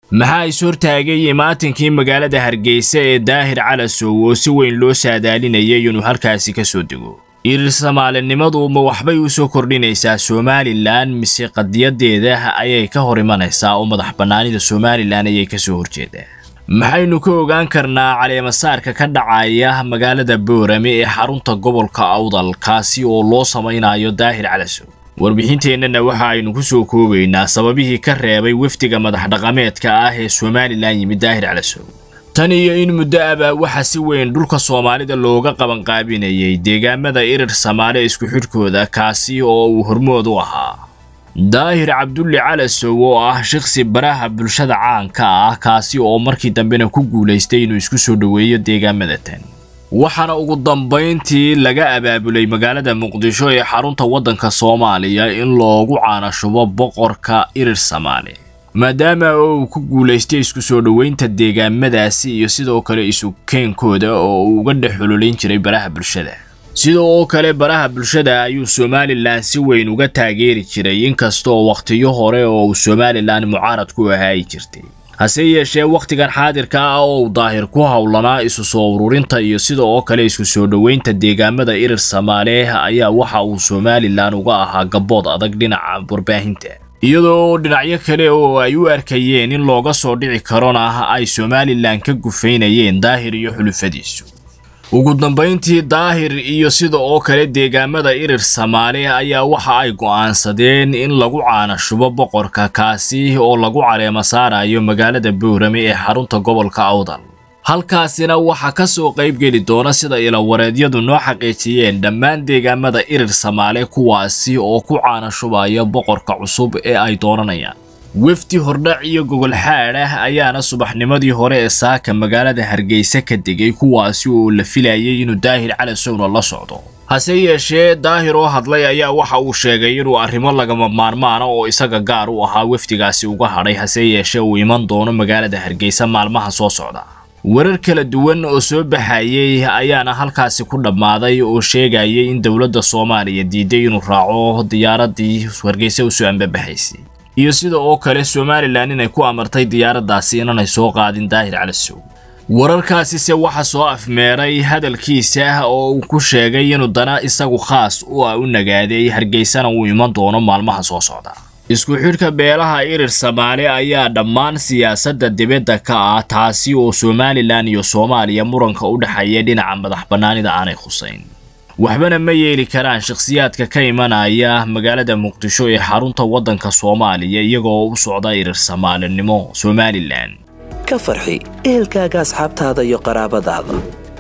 maxaa is hortaagay maatinkii magaalada Hargeysa ee Daahir Calasow oo si weyn loo saadaalinayay inuu halkaasi ka soo dego irir Soomaalinimadu ma waxbay u soo kordhinaysaa Somaliland mise qadiyadeeda ayay ka hor imanaysaa oo madax banaanida Somaliland ayay ka soo horjeedaa maxaynu ka ogaan karnaa caleemasaarka ka dhacaya magaalada Boorame ee xarunta gobolka Awdal kaasi oo loo samaynayo Daahir Calasow warbixinteennana waxa aynu ku soo koobaynaa sababihii ka reebay wafdiga madax dhaqameedka ah ee Somaliland yimid Daahir Calasow tan iyo in muddo aba waxa si weyn dhulka Soomaalida looga qaban qaabinayay deegaamada irir Soomaali isku xidhkooda kaasi oo uu hormood u ahaa Daahir Cabdulle Calasow oo ah shakhsi baraha bulshada caanka ah kaasi oo markii dambena ku guuleystay inuu isku soo dhaweeyo deegaamada tan waxaana ugu dambeyntii laga abaabulay magaalada Muqdisho ee xarunta wadanka Soomaaliya in loogu caanashubo boqorka irir Soomaali maadaama uu ku guuleystay isku soo dhaweynta deegaamadaasi iyo sidoo kale isu keenkooda oo uu uga dhaxululin jiray baraha bulshada sidoo kale baraha bulshada ayuu Somaliland si weyn uga taageeri jiray inkastoo waqtiyo hore oo Somaliland mucaarad ku ahaa jirtay hase yeeshee waqtigan xaadirka ah oo Daahir ku hawlanaa isu soo ururinta iyo sidoo kale isku soo dhaweynta deegaamada irir Soomaali ayaa waxa uu Somaliland uga ahaa gabood adag dhinaca warbaahinta iyadoo dhinacyo kale oo ay u arkayeen in looga soo dhici karona ay Somaliland ka gufaynayeen Daahir iyo xulufadiisu ugu dambeyntii Daahir iyo sidoo kale deegaamada irir Soomaali ayaa waxa ay go'aansadeen in lagu caanashubo boqorka kaasi oo lagu caleema saarayo magaalada Boorame ee xarunta gobolka Awdal halkaasina waxa ka soo qayb geli doona sida ila wareedyadu noo xaqiijiyeen dhammaan deegaamada irir Soomaali kuwaasi oo ku caanashubaya boqorka cusub ee ay dooranayaan wafdi hordhac iyo gogol xaadh ayaana subaxnimadii hore ee saaka magaalada Hargeysa ka degay kuwaasi oo la filayay inuu Daahir Calasow la socdo hase yeeshee Daahir oo hadlay ayaa waxa uu sheegay inuu arrimo lagama maarmaan oo isaga gaar u ahaa wafdigaasi uga hadhay hase yeeshee uu iman doono magaalada Hargeysa maalmaha soo socda warar kala duwan oo soo baxayay ayaana halkaasi ku dhamaaday oo sheegayay in dawladda Soomaaliya diiday inuu raaco diyaaradii Hargeysa u soo ambabaxaysay iyo sidoo kale Somaliland inay ku amartay diyaaradaasi inay soo qaadin Daahir Calasow wararkaasi se waxa soo afmeeray hadalkiisa oo uu ku sheegay inuu dana isagu khaas u nagaaday Hargeysana uu iman doono maalmaha soo socda isku xidhka beelaha irir Soomaali ayaa dhammaan siyaasadda dibadda ka ah taasi oo Somaliland iyo Soomaaliya muranka u dhaxeeya dhinaca madax banaanida aanay khuseyn waxbana ma yeeli karaan shakhsiyaadka ka imanaya magaalada Muqdisho ee xarunta wadanka Soomaaliya iyagoo u socda irir Soomaalinimo Somaliland ka farxi ehelkaaga asxaabtaada iyo qaraabadaada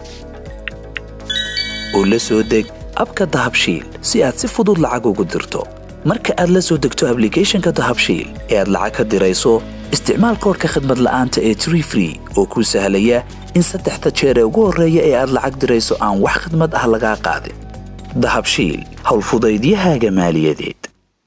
oo la soo deg abka Dahabshiil si aad si fudud lacag ugu dirto marka aad la soo degto application-ka Dahabshiil ee aad lacag ka dirayso isticmaal koodka khidmad la'aanta ee Tree oo ku sahlaya in 3 jeer ugu horeeya ee aad lacag dirayso aan wax khidmad ah laga qaadin Dahabshiil hawl fudaydiyahaaga maaliyadeed